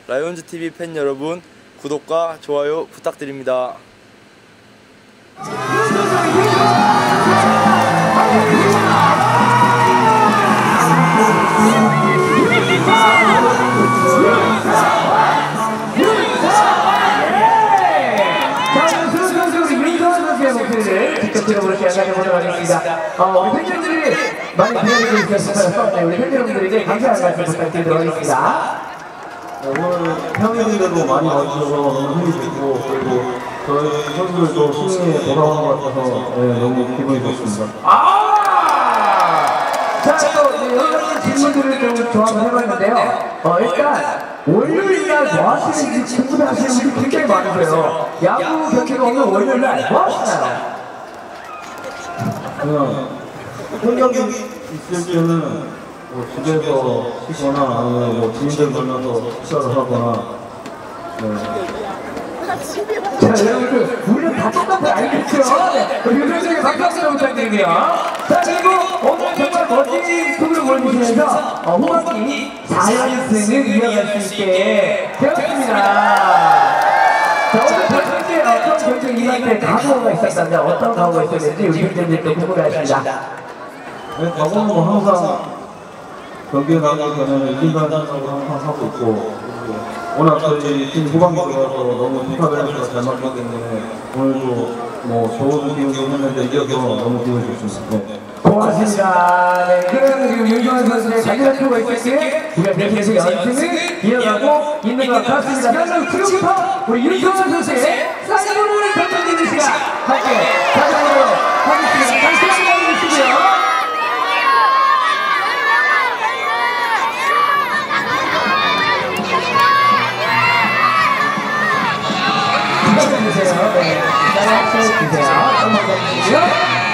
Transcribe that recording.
라이온즈TV 팬 여러분, 구독과 좋아요 부탁드립니다. 직접 들어보는 시간 가져보도록 하겠습니다. 우리 팬분들이 많이 기다리고 있어서 우리 팬 여러분들에게 감사한 말씀 부탁드리도록 하겠습니다. 오늘 평일인데도 많이 와주셔서 너무 힘이 됐고, 그리고 저희 선수들도 승리에 돌아온 것 같아서 너무 기분이 좋습니다. 자, 또 여러 가지 질문들을 좀 조합을 해봤는데요. 일단 월요일날 뭐 하시는지 친구들 하시는 분들이 굉장히 많으세요. 야구 경기가 없는 월요일날 뭐 하시나요? 그냥 홈경기 있을 때는 뭐 집에서 쉬거나 아니면 뭐 지인들 만나서 식사를 하거나. 자, 여러분들 우리는 다 똑같아 알겠죠? 우리 유명세에게 박수 부탁드립니다. 자, 그리고 오늘 정말 멋진 투구를 보여주시면서 후반기 4연승을 이어갈 수 있게 되었습니다. 자, 오늘 결승에 어떤 결승 임할 때 각오가 있었다면 어떤 각오가 있었는지 우리 팬들도 궁금해하십니다. 각오는 뭐 항상 경기에 나가기 전에는 이긴다는 생각을 항상 하고 있고, 워낙 저희 팀 후반기 들어가서 너무 디파벨런스가 잘 맞기 때문에 오늘도 뭐 좋은 기운이 있는데 이겨서 너무 기분이 좋습니다. 네. 고맙습니다. 네, 그럼 지금 윤정환 선수의 자기가 표가 있을게 우리가 계속 연승을 이어가고 있는 것 같습니다. 그럼 지금부터 우리 윤정환 선수의 사인볼을 던져드리는 시간 함께 가져보도록 하겠습니다. 다시 한번 해주시고요. 주세요. 네, 주세요. 한번 더 주시고요.